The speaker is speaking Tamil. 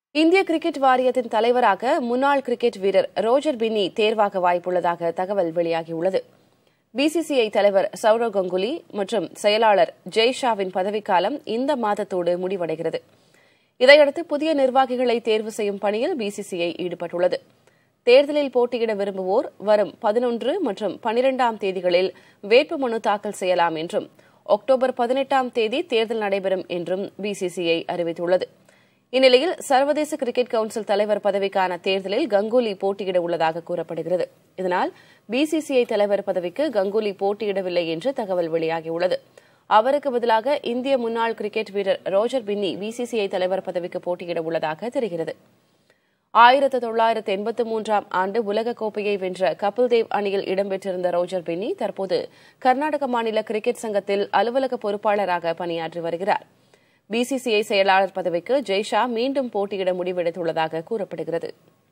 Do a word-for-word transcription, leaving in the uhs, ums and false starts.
இந்திய கிரிக்கெட் வாரியத்தின் தலைவராக முன்னாள் கிரிக்கெட் வீரர் ரோஜர் பின்னி தேர்வாக வாய்ப்புள்ளதாக தகவல் வெளியாகியுள்ளது. பிசிசிஐ தலைவர் சௌரவ் கங்குலி மற்றும் செயலாளர் ஜெய்ஷாவின் பதவிக்காலம் இந்த மாதத்தோடு முடிவடைகிறது. இதையடுத்து புதிய நிர்வாகிகளை தேர்வு செய்யும் பணியில் பிசிசிஐ ஈடுபட்டுள்ளது. தேர்தலில் போட்டியிட விரும்புவோர் வரும் பதினொன்று மற்றும் பனிரெண்டாம் தேதிகளில் வேட்புமனு தாக்கல் செய்யலாம் என்றும் அக்டோபர் பதினெட்டாம் தேதி தேர்தல் நடைபெறும் என்றும் பிசிசிஐ அறிவித்துள்ளது. இந்நிலையில் சர்வதேச கிரிக்கெட் கவுன்சில் தலைவர் பதவிக்கான தேர்தலில் கங்குலி போட்டியிட உள்ளதாக கூறப்படுகிறது. இதனால் பிசிசிஐ தலைவர் பதவிக்கு கங்குலி போட்டியிடவில்லை என்று தகவல் வெளியாகியுள்ளது. அவருக்கு பதிலாக இந்திய முன்னாள் கிரிக்கெட் வீரர் ரோஜர் பின்னி பிசிசிஐ தலைவர் பதவிக்கு போட்டியிட உள்ளதாக தெரிகிறது. ஆயிரத்து தொள்ளாயிரத்து எண்பத்து மூன்றாம் ஆண்டு உலகக்கோப்பையை வென்ற கபில் தேவ் அணியில் இடம்பெற்றிருந்த ரோஜர் பின்னி தற்போது கர்நாடக மாநில கிரிக்கெட் சங்கத்தில் அலுவலக பொறுப்பாளராக பணியாற்றி வருகிறார். பிசிசிஐ செயலாளர் பதவிக்கு ஜெய்ஷா மீண்டும் போட்டியிட முடிவெடுத்துள்ளதாக கூறப்படுகிறது.